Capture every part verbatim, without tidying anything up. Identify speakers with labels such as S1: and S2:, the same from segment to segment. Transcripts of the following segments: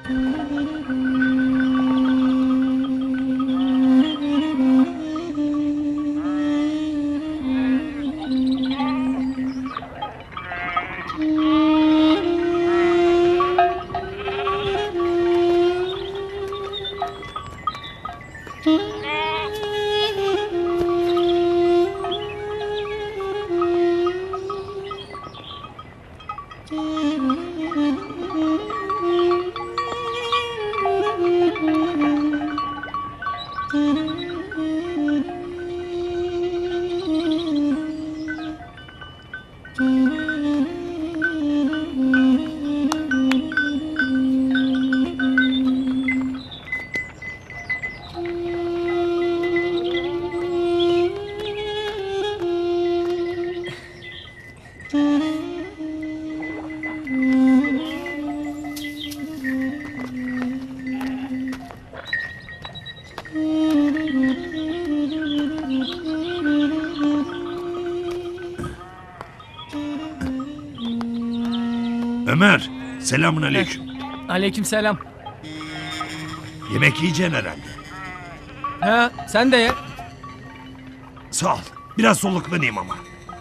S1: Ömer, selamun aleyküm.
S2: Aleyküm selam.
S1: Yemek yiyeceksin herhalde.
S2: Ha, sen de ye.
S1: Sağ ol. Biraz soluklanayım ama.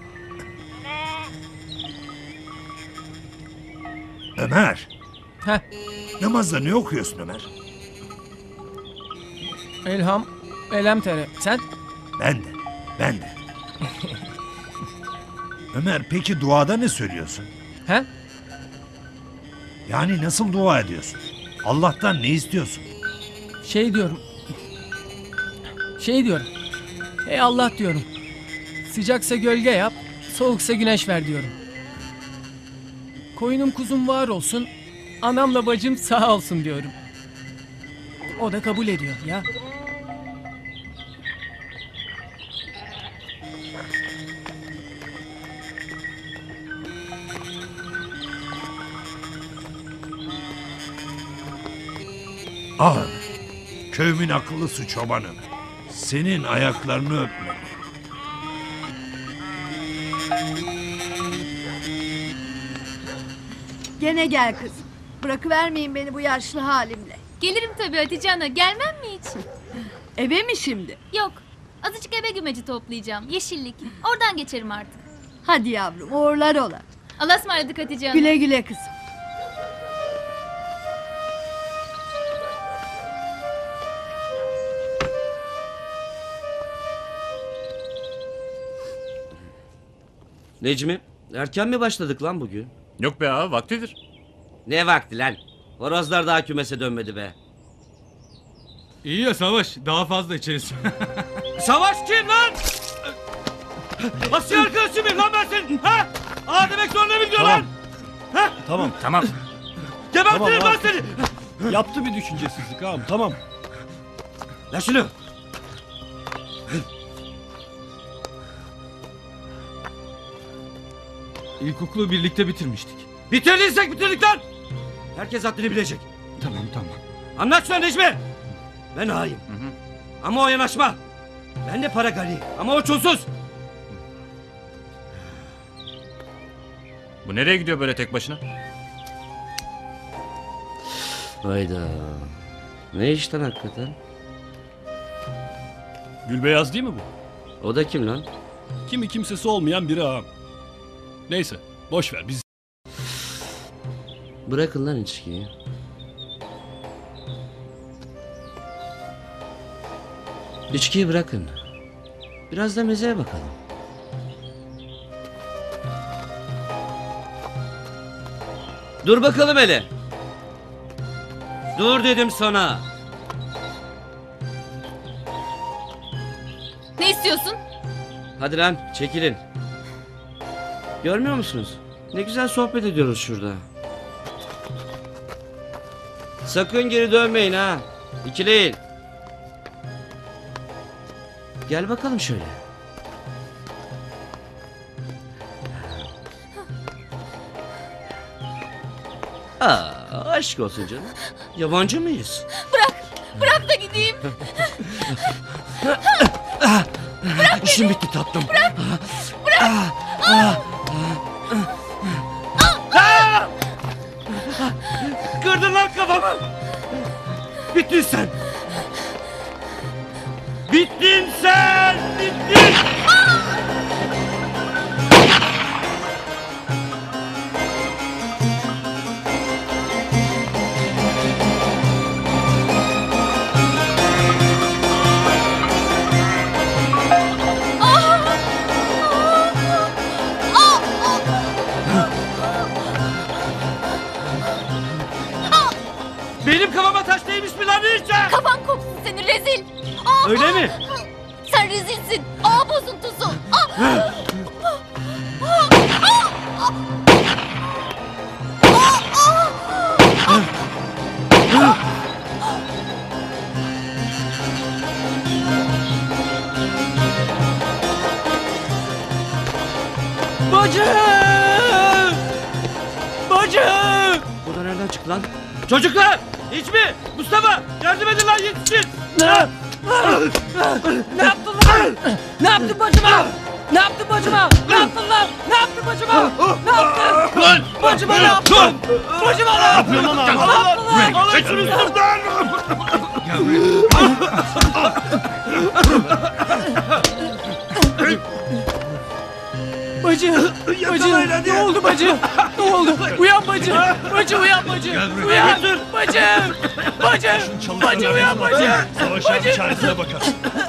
S1: Ömer,
S2: Ha,
S1: namazda ne okuyorsun Ömer?
S2: Elham, Elemtere. Sen?
S1: Ben de, ben de. Ömer, peki duada ne söylüyorsun?
S2: Ha?
S1: Yani nasıl dua ediyorsun? Allah'tan ne istiyorsun?
S2: Şey diyorum. Şey diyorum. Ey Allah diyorum. Sıcaksa gölge yap, soğuksa güneş ver diyorum. Koyunum kuzum var olsun, anamla bacım sağ olsun diyorum. O da kabul ediyor ya.
S1: Ah Ömer, köyümün akıllısı çoban Ömer. Senin ayaklarını öpmeli.
S3: Gene gel kızım. Bırakıvermeyin beni bu yaşlı halimle.
S4: Gelirim tabii Hatice Ana. Gelmem mi hiç?
S3: Eve mi şimdi?
S4: Yok. Azıcık eve gümeci toplayacağım. Yeşillik. Oradan geçerim artık.
S3: Hadi yavrum, uğurlar ola.
S4: Allah'a ısmarladık Hatice Ana.
S3: Güle güle kızım.
S5: Necmi, erken mi başladık lan bugün?
S6: Yok be ağa, vaktidir.
S5: Ne vakti lan? Horozlar daha kümese dönmedi be.
S7: İyi ya Savaş, daha fazla içeriz.
S5: Savaş kim lan?
S7: Asya arkadaşı mıyım lan ben senin? Ha? Aa demek zorunda mı gidiyor
S8: Tamam.
S7: lan? Ha?
S8: Tamam.
S6: Tamam.
S7: Gebertirim
S8: Tamam,
S7: lan seni.
S8: Yaptı bir düşüncesizlik ağam. Tamam.
S5: Lan şunu.
S7: İlkokulu birlikte bitirmiştik.
S5: Bitirdiysek bitirdik lan. Herkes haddini bilecek.
S7: Tamam tamam.
S5: Anlat şunu Necmi. Ben ağayım. Ama o yanaşma. Ben de para gani. Ama o çulsuz.
S6: Bu nereye gidiyor böyle tek başına?
S5: Hayda. Ne işten hakikaten?
S8: Gülbeyaz değil mi bu?
S5: O da kim lan?
S8: Kimi kimsesi olmayan biri ağam. Neyse boş ver biz.
S5: Bırakın lan içkiyi. İçkiyi bırakın. Biraz da mezeye bakalım. Dur bakalım hele. Dur dedim sana.
S4: Ne istiyorsun?
S5: Hadi lan çekilin. Görmüyor musunuz? Ne güzel sohbet ediyoruz şurada. Sakın geri dönmeyin ha. İkileyin. Gel bakalım şöyle. Aa, aşk olsun canım. Yabancı mıyız?
S4: Bırak. Bırak da gideyim.
S5: Bırak İşim bitti tatlım.
S4: Bırak. Bırak.
S5: Kırdın lan kafamı. babamı! Bittin sen! Bittin sen! Bittin! Benim kafama taş değmiş mi lan iyice?
S4: Kafan kopsun senin rezil. Aa,
S5: Öyle mi?
S4: Sen rezilsin. Aa bozuntusu. Aa.
S2: Bacı! Bacı!
S5: Bu da nereden çıktı lan? Çocuklar! Hiç mi? Mustafa! Yardım edin lan yetişin!
S2: Ne? Ne yaptın lan? Ne yaptın bacıma? Ne yaptın bacıma? Ne yaptın lan? Ne yaptın bacıma? Ne yaptın?
S1: Lan!
S2: Bacıma ne yaptın? Bacıma ne yaptın?
S1: Yapıyorsun lan abi?
S2: Ne yaptın lan?
S1: Çek şunu üstümden!
S2: Bacı, bacı,
S1: Yakalayın hadi.
S2: ne oldu bacı? Ne oldu? Uyan bacı, bacı uyan bacı. Uyan, bacı, bacı, bacı uyan bacı.
S1: Savaş abi çaresine bakar.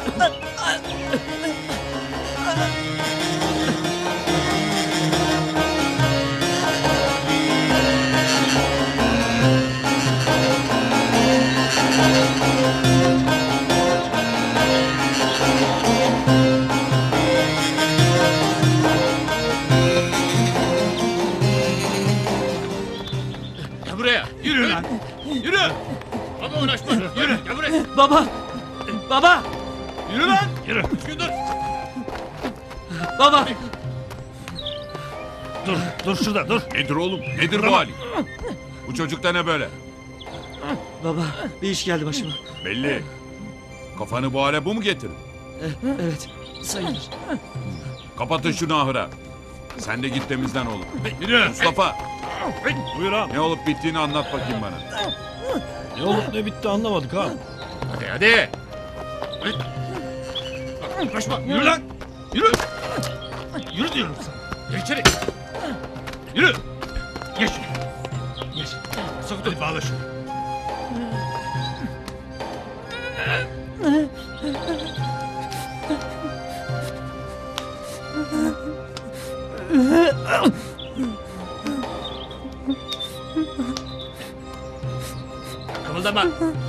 S6: Gel buraya.
S1: Yürü lan! Yürü!
S6: Baba uğraşma. Yürü. Gel buraya.
S5: Baba! Baba!
S1: Yürü lan! Yürü!
S6: Dur.
S5: Baba!
S1: Dur, dur şurada dur.
S9: Nedir oğlum? Nedir bu halin? Bu çocukta ne böyle?
S5: Baba bir iş geldi başıma.
S9: Belli. Kafanı bu hale bu mu getirdi?
S5: Eh, evet sayılır.
S9: Kapatın şunu ahıra. Sen de git temizlen oğlum.
S1: Yürü!
S9: Mustafa,
S1: Buyur ağam.
S9: ne olup bittiğini anlat bakayım bana.
S8: Ne olup ne bitti anlamadık ha.
S6: Hadi hadi.
S1: Kaçma! Yürü lan! Yürü! Yürü diyorum sana.
S6: Gel içeri.
S1: Yürü! Geç şuraya. Geç. Sok dur bağla şunu.
S6: Kımıldama.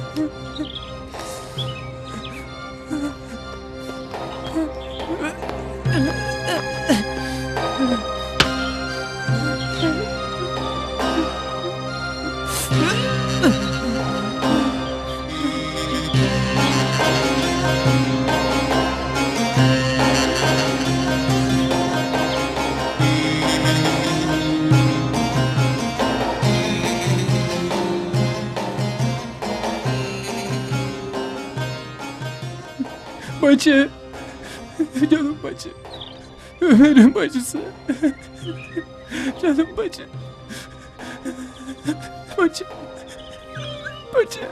S2: Bacı, canım bacı. Ömer'in bacısı. Canım bacı. Bacı. Bacı.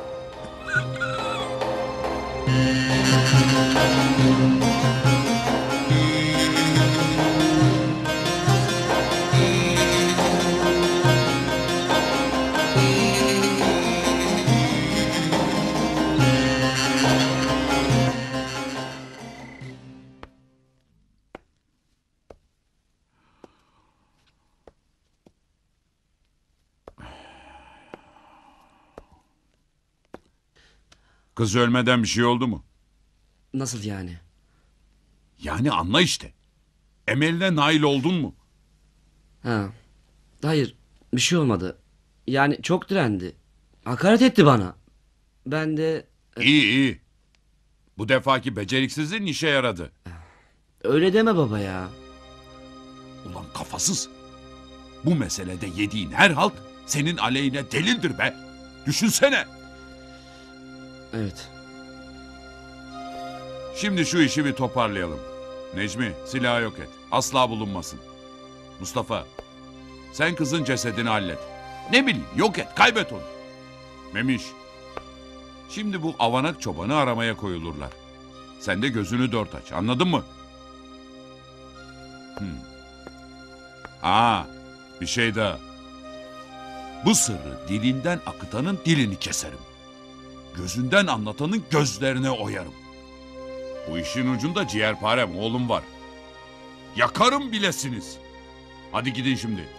S9: Kız ölmeden bir şey oldu mu?
S5: Nasıl yani?
S9: Yani anla işte. Emeline nail oldun mu?
S5: Ha. Hayır bir şey olmadı. Yani çok direndi. Hakaret etti bana. Ben de
S9: İyi iyi. Bu defaki beceriksizliğin işe yaradı.
S5: öyle deme baba ya.
S9: Ulan kafasız. Bu meselede yediğin her halt senin aleyhine delildir be. Düşünsene.
S5: Evet.
S9: Şimdi şu işi bir toparlayalım. Necmi silahı yok et. Asla bulunmasın. Mustafa sen kızın cesedini hallet. Ne bileyim yok et kaybet onu. Memiş. Şimdi bu avanak çobanı aramaya koyulurlar. Sen de gözünü dört aç. Anladın mı? Hmm. Aa, bir şey daha. Bu sırrı dilinden akıtanın dilini keserim. Gözünden anlatanın gözlerine oyarım. Bu işin ucunda ciğerparem oğlum var. Yakarım bilesiniz. Hadi gidin şimdi.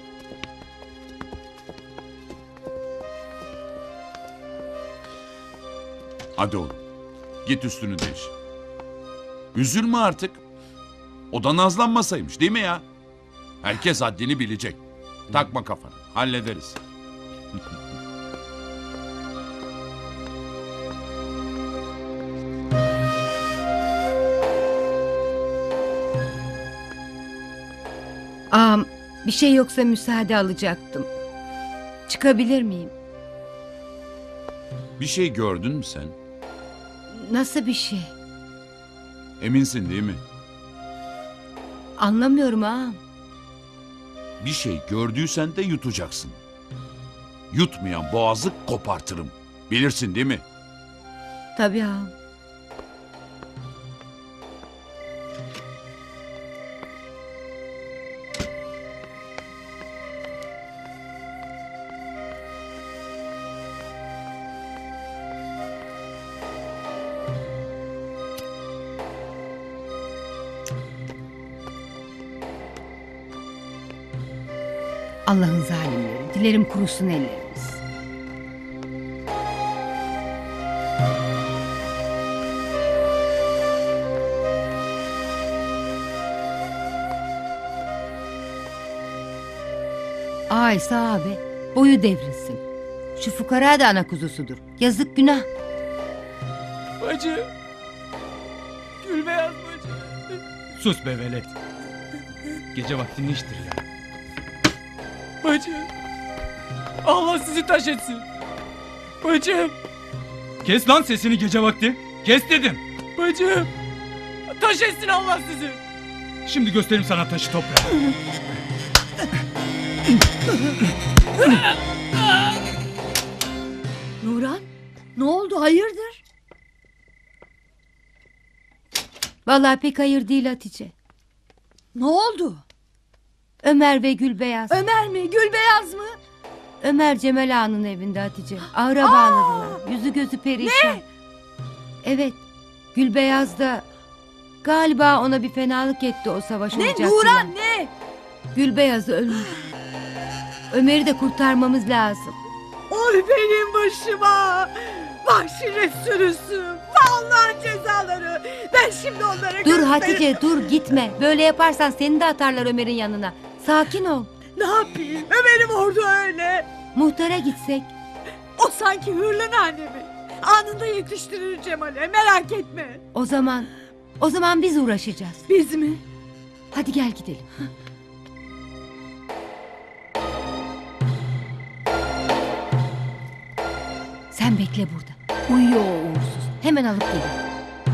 S9: Hadi oğlum. Git üstünü değiş. Üzülme artık. O da nazlanmasaymış değil mi ya? Herkes haddini bilecek. Takma kafana. Hallederiz.
S10: Ağam, bir şey yoksa müsaade alacaktım. Çıkabilir miyim?
S9: Bir şey gördün mü sen?
S10: Nasıl bir şey?
S9: Eminsin değil mi?
S10: Anlamıyorum ağam.
S9: Bir şey gördüysen de yutacaksın. Yutmayan boğazı kopartırım. Bilirsin değil mi?
S10: Tabii ağam. Allah'ın zalimleri. Dilerim kurusun elleriniz. Aysa abi, boyu devrilsin. Şu fukara da ana kuzusudur. Yazık günah.
S2: Bacı. Gülbeyaz bacı.
S7: Sus be velet. Gece vakti ne iştir ya?
S2: Bacı. Allah sizi taş etsin. Bacım.
S7: Kes lan sesini gece vakti. Kes dedim.
S2: Bacım. Taş etsin Allah sizi.
S7: Şimdi göstereyim sana taşı toprağı.
S3: Nuran, ne oldu hayırdır?
S10: Vallahi pek hayır değil Hatice.
S3: Ne oldu?
S10: Ömer ve Gülbeyaz.
S3: Ömer mi? Gülbeyaz mı?
S10: Ömer Cemal Ağa'nın evinde Hatice. Ahıra bağladılar. Yüzü gözü perişan.
S3: Ne?
S10: Evet. Gülbeyaz da galiba ona bir fenalık etti o savaş
S3: Ne
S10: ocakçılar.
S3: Nuran ne?
S10: Gülbeyaz ölmüş. Ömer'i de kurtarmamız lazım.
S3: Oy benim başıma. Vahşi sürüsü. Vallahi cezaları. Ben şimdi onlara
S10: Dur
S3: gösteririm.
S10: Hatice dur gitme. Böyle yaparsan seni de atarlar Ömer'in yanına. Sakin ol.
S3: Ne yapayım? Ömer'im orada öyle.
S10: Muhtara gitsek.
S3: O sanki hırlı annemi. Anında yetiştirir Cemal'e. Merak etme.
S10: O zaman o zaman biz uğraşacağız.
S3: Biz mi?
S10: Hadi gel gidelim. Sen bekle burada. Uyuyor o uğursuz. Hemen alıp gelin.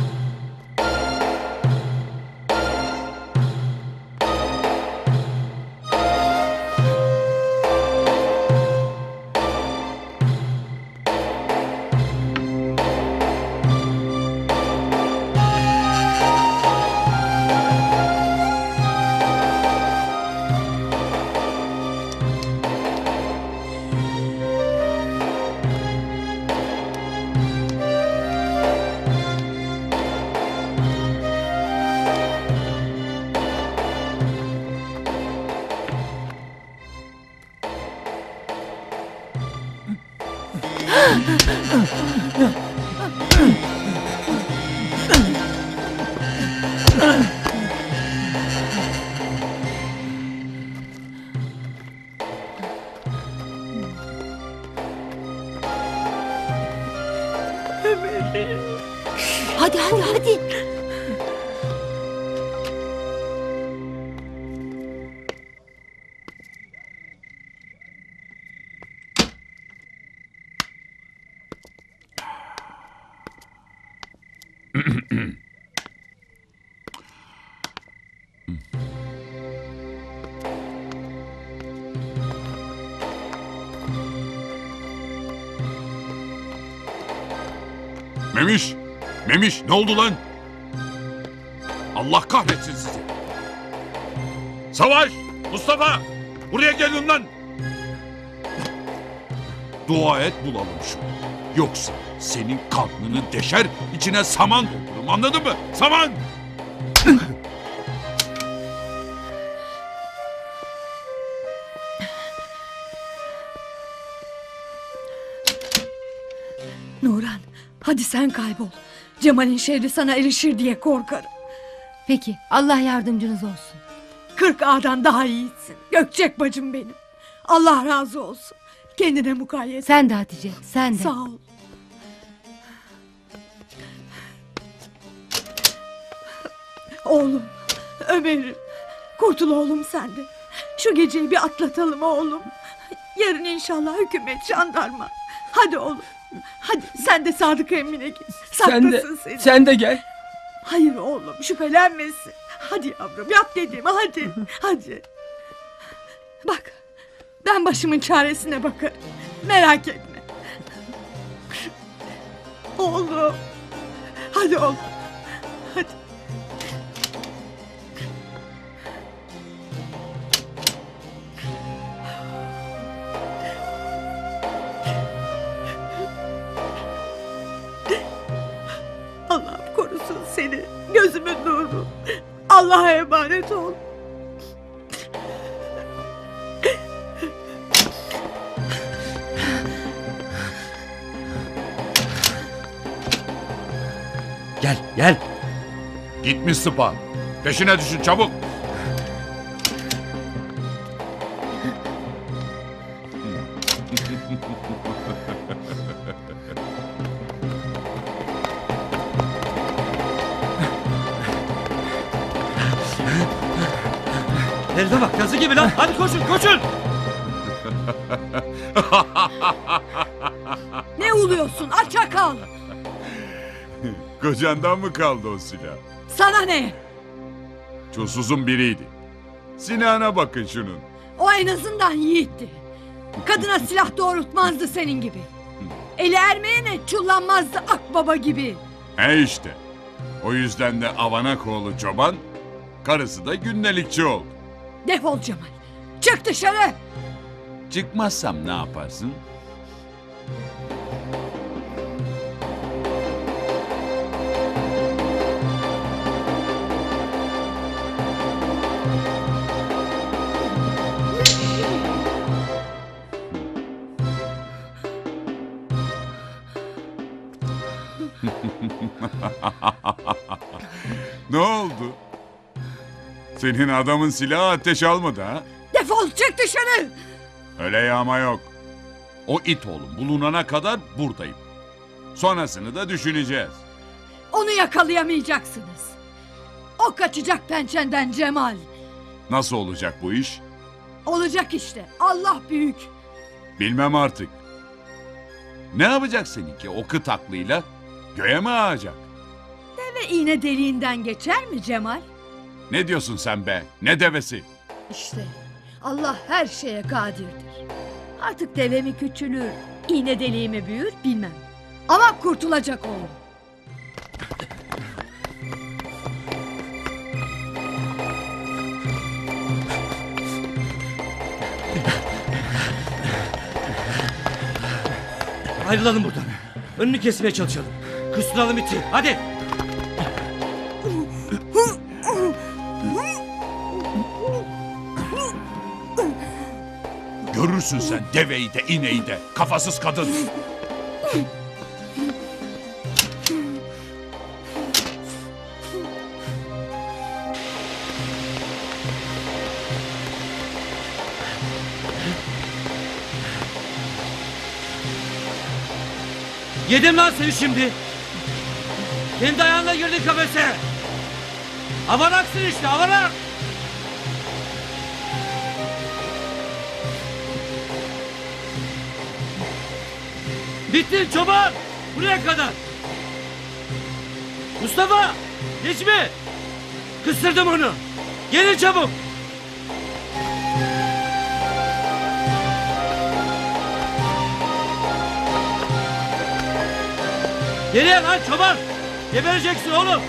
S10: Hadi hadi hadi.
S9: Memiş! Memiş ne oldu lan? Allah kahretsin sizi. Savaş! Mustafa! Buraya gelin lan! Dua et bulalım şunu. Yoksa senin karnını deşer, içine saman doldururum, anladın mı? Saman!
S3: Nuran, hadi sen kaybol. Cemal'in şerri sana erişir diye korkarım.
S10: Peki Allah yardımcınız olsun.
S3: Kırk ağadan daha iyisin. Gökçek bacım benim. Allah razı olsun. Kendine mukayyet.
S10: Sen de Hatice, sen de.
S3: Sağ ol. Oğlum, Ömer'im. Kurtul oğlum sen de. Şu geceyi bir atlatalım oğlum. Yarın inşallah hükümet, jandarma. Hadi oğlum. Hadi sen de Sadık Emmi'ne git.
S2: Sen de,
S3: Saklasın seni.
S2: sen de gel.
S3: Hayır oğlum, şüphelenmesin. Hadi yavrum, yap dediğimi, hadi. Hadi. Bak, ben başımın çaresine bakarım. Merak etme. Oğlum. Hadi oğlum. Hadi. Allah'ım korusun seni. Gözümün nuru. Allah'a emanet ol.
S5: Gel gel.
S9: Gitmiş sıpa. Peşine düşün çabuk.
S5: Herife bak yazı gibi lan. Hadi koşun koşun.
S3: Ne uluyorsun? Aça kal.
S9: Kocandan mı kaldı o silah?
S3: Sana ne?
S9: Çulsuzun biriydi. Sinan'a bakın şunun.
S3: O en azından yiğitti. Kadına silah doğrultmazdı senin gibi. Eli ermeyene çullanmazdı akbaba gibi.
S9: He işte. O yüzden de Avanakoğlu çoban, karısı da gündelikçi oldu.
S3: Defol Cemal. Çık dışarı.
S9: Çıkmazsam ne yaparsın? Ne oldu? Senin adamın silahı ateş almadı ha?
S3: Defol, çık dışarı.
S9: Öyle yağma yok. O it oğlum bulunana kadar buradayım. Sonrasını da düşüneceğiz.
S3: Onu yakalayamayacaksınız. O kaçacak pençenden Cemal.
S9: Nasıl olacak bu iş?
S3: Olacak işte. Allah büyük.
S9: Bilmem artık. Ne yapacak seninki o kıt aklıyla? Göğe mi ağacak?
S3: Deve iğne deliğinden geçer mi Cemal?
S9: Ne diyorsun sen be? Ne devesi?
S3: İşte Allah her şeye kadirdir. Artık deve mi küçülür, iğne deliği mi büyür bilmem. Ama kurtulacak oğlum.
S5: Ayrılalım buradan. Önünü kesmeye çalışalım. Kusturalım iti. Hadi.
S9: Görürsün sen deveyi de ineği de kafasız kadın.
S5: Yedim lan seni şimdi. Kendi ayağınla girdin kafese. Avanaksın işte avanak. Bittin çoban. Buraya kadar. Mustafa. Necmi. Kıstırdım onu. Gelin çabuk. Geriye lan çoban! Gebereceksin oğlum!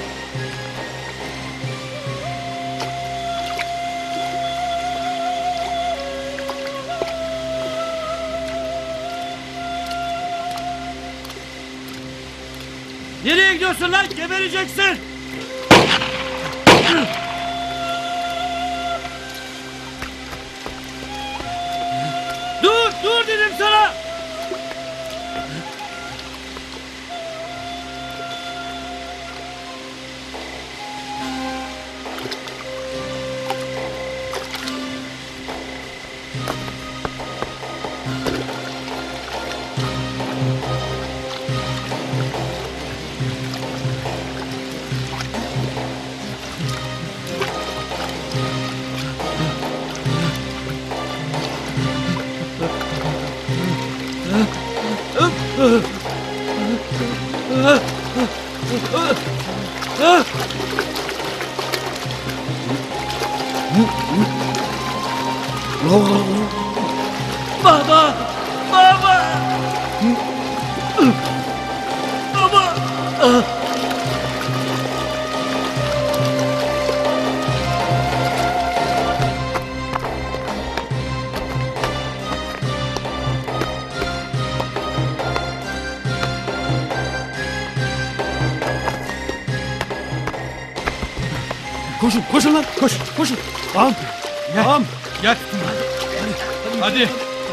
S5: Nereye gidiyorsun lan? Gebereceksin! Dur! Dur dedim sana! Baba! Baba! Baba!
S8: Koşun koşun lan koş koşun. Ağam.
S7: Gel.
S8: Ağam.
S7: Gel. Hadi.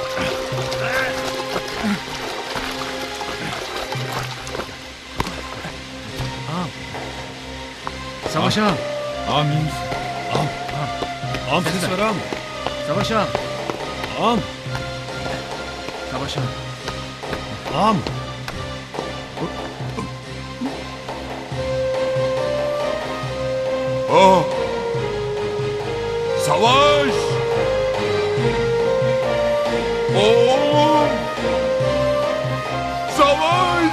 S2: Ağam.
S7: Savaş ağam. Ağam iyi misin?
S8: Ağam. Ağam ses ver ağam.
S7: Savaş ağam.
S8: Ağam.
S7: Savaş ağam.
S8: Ağam.
S9: Oh! Savaş! Oğlum! Savaş!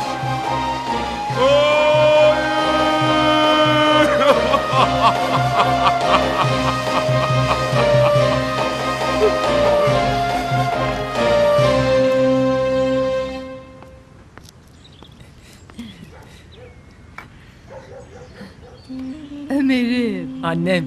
S9: Hayır!
S3: Ömer'im.
S2: Annem.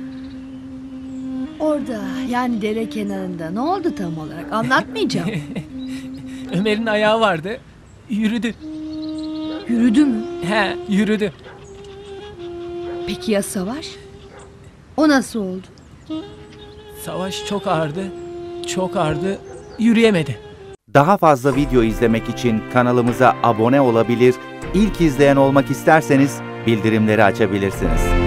S3: Orada yani dere kenarında ne oldu tam olarak anlatmayacağım.
S2: Ömer'in ayağı vardı. Yürüdü.
S3: Yürüdü mü?
S2: He, yürüdü.
S3: Peki ya Savaş? O nasıl oldu?
S2: Savaş çok ağırdı. Çok ağırdı. Yürüyemedi.
S11: Daha fazla video izlemek için kanalımıza abone olabilir, ilk izleyen olmak isterseniz bildirimleri açabilirsiniz.